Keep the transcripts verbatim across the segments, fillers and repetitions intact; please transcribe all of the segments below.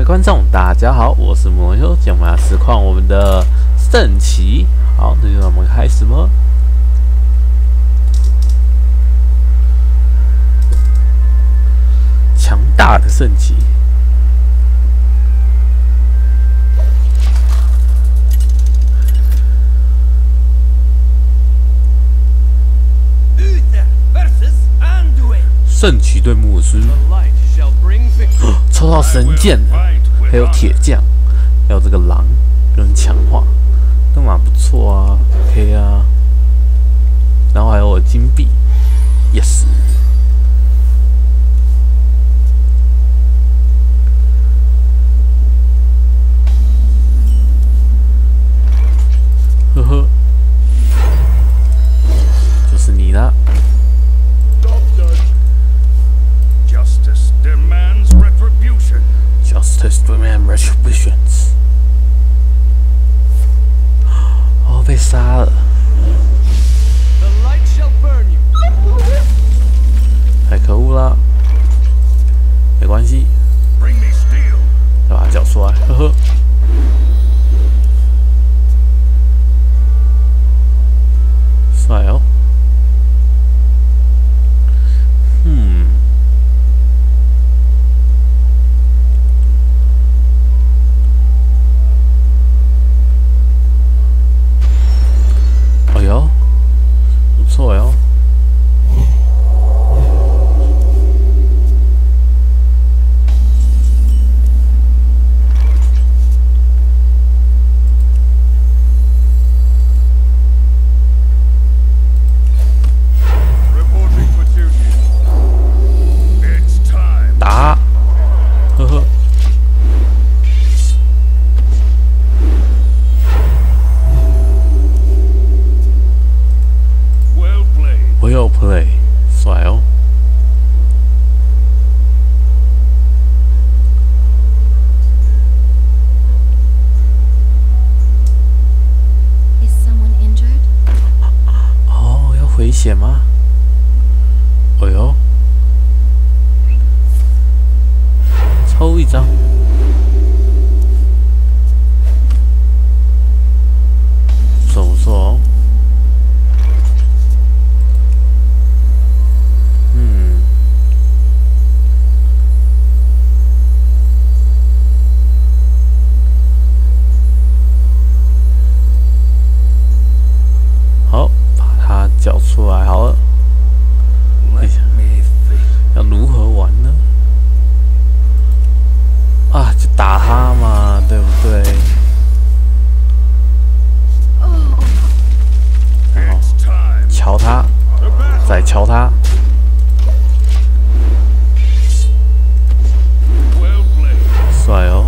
观众，大家好，我是魔修，今天我们来实况我们的圣骑。好，那就让我们开始吧。强大的圣骑。 圣骑对牧师，抽到神剑，还有铁匠，还有这个狼跟强化，都蛮不错啊 ，OK 啊。然后还有金币 ，yes。呵呵，就是你啦。 Justice demands retributions。哦，被杀了。太可恶了。没关系，再把它缴出来，呵呵。帅哦。嗯。 哎呦，不错哟！打，呵呵。 Well play， 帅哦！哦，要回血吗？哎呦，抽一张，不错不错哦。 缴出来好了，哎呀，要如何玩呢？啊，就打他嘛，对不对？然后敲他，再敲他。帅哦！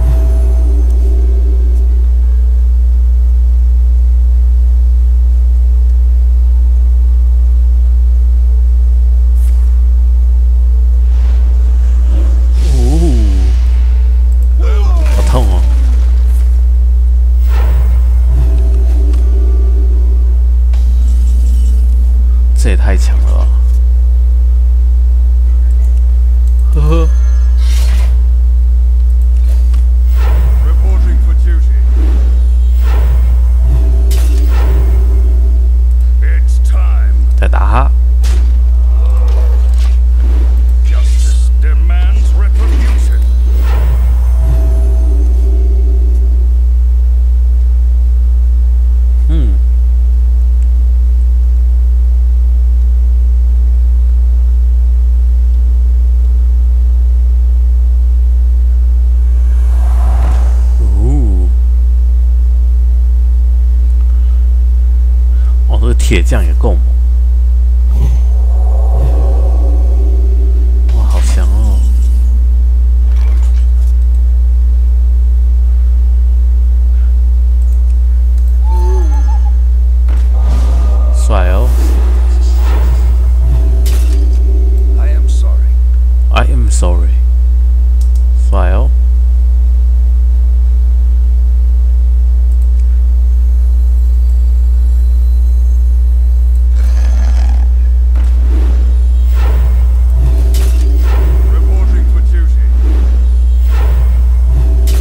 这也太强了吧！呵呵。再打他。嗯。 铁匠也够猛，哇，好强哦！帅哦 ！I am sorry. I am sorry. 帅哦！ Reporting for duty.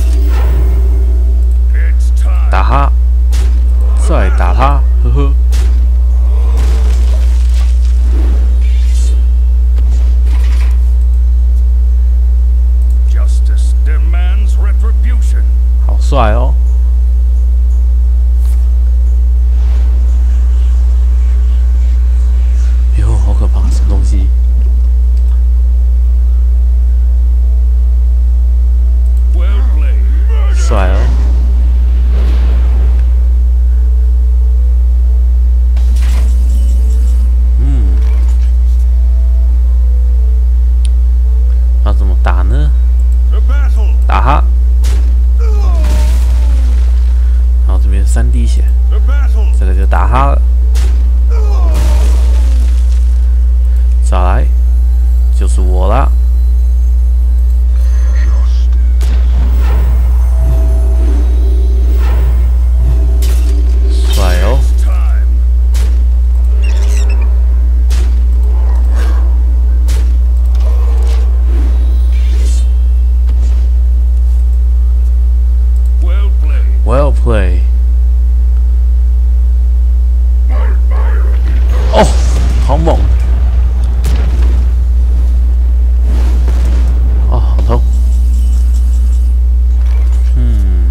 帅哦！哟，好可怕，什么东西？ 帅哦！嗯，要怎么打呢？打他！然后这边三滴血，这个就打他了。再来，就是我啦。 帅哦！Well play。哦，好猛！哦，好痛。嗯，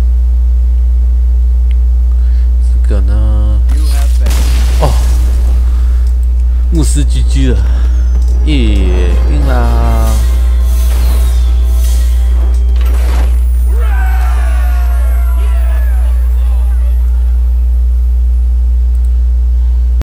这个呢？哦，牧师 G G 了，耶，晕啦！